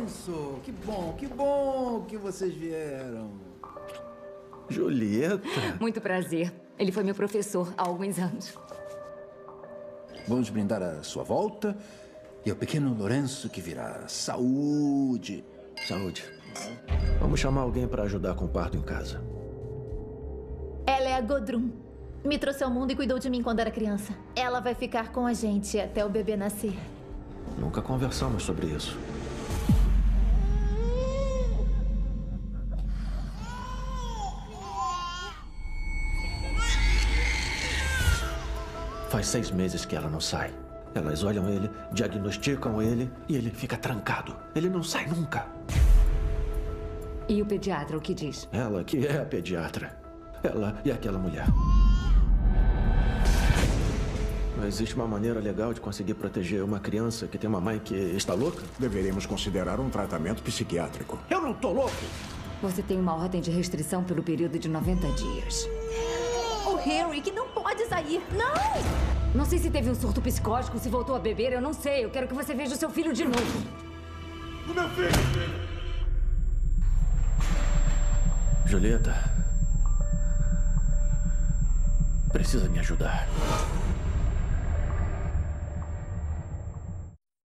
Lourenço! Que bom que vocês vieram. Julieta. Muito prazer. Ele foi meu professor há alguns anos. Vamos brindar a sua volta e ao pequeno Lourenço que virá. Saúde. Saúde. Vamos chamar alguém para ajudar com o parto em casa. Ela é a Godrum. Me trouxe ao mundo e cuidou de mim quando era criança. Ela vai ficar com a gente até o bebê nascer. Nunca conversamos sobre isso. Faz 6 meses que ela não sai. Elas olham ele, diagnosticam ele e ele fica trancado. Ele não sai nunca. E o pediatra, o que diz? Ela que é a pediatra. Ela e aquela mulher. Não existe uma maneira legal de conseguir proteger uma criança que tem uma mãe que está louca? Deveríamos considerar um tratamento psiquiátrico. Eu não tô louco! Você tem uma ordem de restrição pelo período de 90 dias. O Harry, que não pode sair. Não! Não sei se teve um surto psicótico, se voltou a beber, eu não sei. Eu quero que você veja o seu filho de novo. O meu filho! Julieta. Precisa me ajudar.